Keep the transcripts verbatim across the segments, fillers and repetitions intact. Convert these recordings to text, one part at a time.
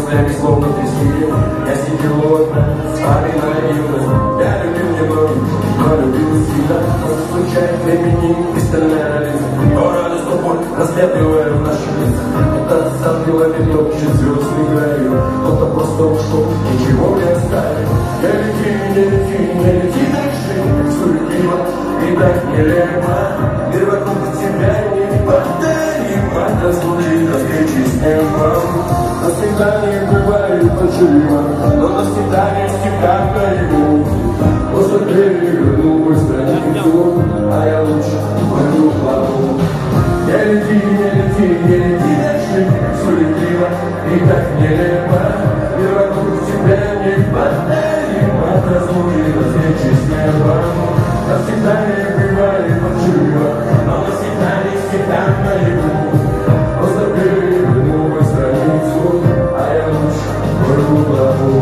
мыслями словно трясли. Я сидел вот, вспоминая юность. Я любил немного, но любил сильно. Случайно времени пристальная лица. Но радость тобой разглядывая в наши лица. Кто-то забил виток звездный граю. Кто-то просто ушел, ничего не оставил. Не лети, не лети, не лети дальше, как суетливо и так нелепо. Мир вокруг тебя не повторим. От разлуки до встречи с небом. На свидание бывает ночево, но на свидание всегда наяву. После перевернул страницу, а я лучше пойду в лаву. Не лети, не лети, не лети дальше, как суетливо и так нелепо. Мир вокруг тебя не повторим. От разлуки до встречи с небом. На свидание бывает ночево, но на свидание всегда наяву. Просто перевернул страницу, а я лучше пойду в лаву.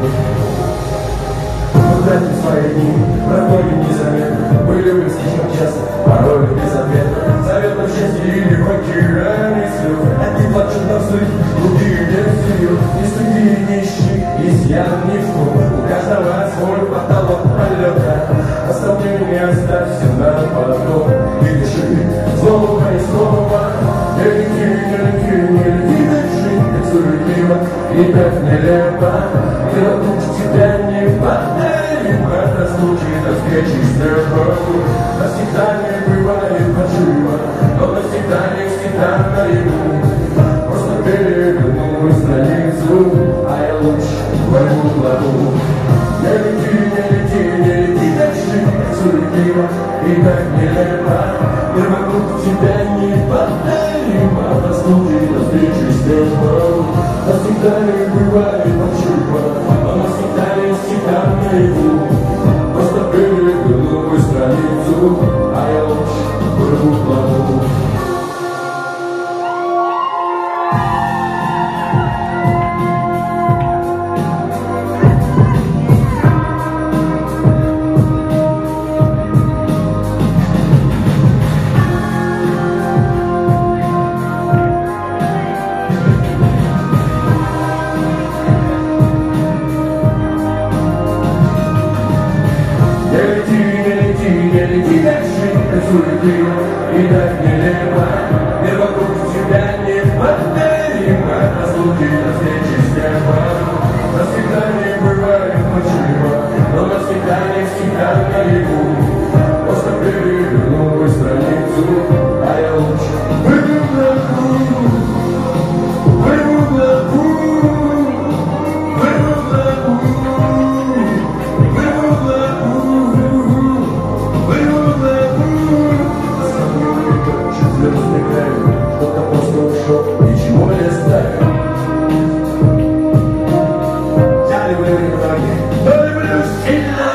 Тратим свои дни, проходим незаметно. Мы любим слишком часто, порой без ответа. Заветном счастье или покирании слез. Одни плачут на взрыв, другие нет сил. Не суди, не ищи, изъян не в том. У каждого свой потолок полета. Оставление оставься на потом. И дыши снова и снова. Не лети, не лети, не лети дальше, как суетливо и так нелепо. И вокруг тебя не хватает. От разлуки до встречи с небом. Навсегда не бывает наживо, но навсегда не всегда наяву. Просто перевернул страницу, а я лучше возьму в лаву. Не лети, не лети, не лети дальше, как суетливо и так нелепо. Мир вокруг тебя не повторим. От разлуки до встречи с небом. Навсегда не бывает наживо, но навсегда не всегда наяву. Просто перевернул страницу, а я лучше пойду в лаву. И так нелепо, мир вокруг тебя не повторим. От разлуки до встречи с небом. Навсегда не бывает ночево, но навсегда не всегда наяву. Просто перевернул страницу, а я лучше выйду в лаву. Выйду в лаву. Выйду в лаву. Выйду в лаву. Выйду в лаву. Звездный край, кто-то просто ушел, ничего не оставил. Я люблю немного, но люблю сильно.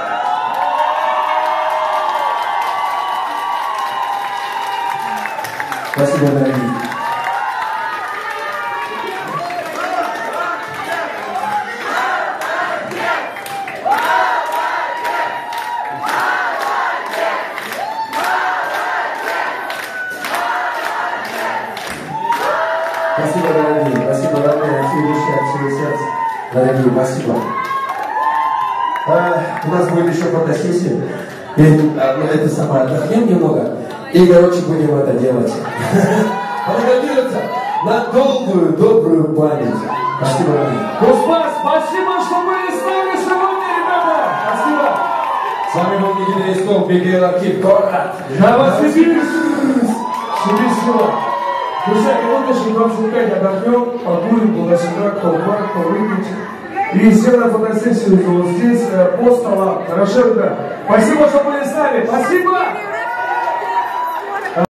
Спасибо, дорогие. Спасибо, дорогие, спасибо, родные, от всей души, от всего сердца. Дорогие, спасибо. А, у нас будет еще фотосессия. И, а, ну, это самое, отдохнем немного. И, короче, будем это делать. Фотографироваться на долгую, добрую память. Спасибо, родные. Кузьма, спасибо, что были с нами сегодня, ребята. Спасибо. С вами был Никита Исков, Михаил Аркив, город. Я вас люблю. Весело. Друзья, минуточку, двадцать пять отдохнем, покурим туда-сюда, кто в бар, кто выпить. И сделаем фотосессию вот здесь, по столам. Хорошо, ребят? Спасибо, что были с нами. Спасибо!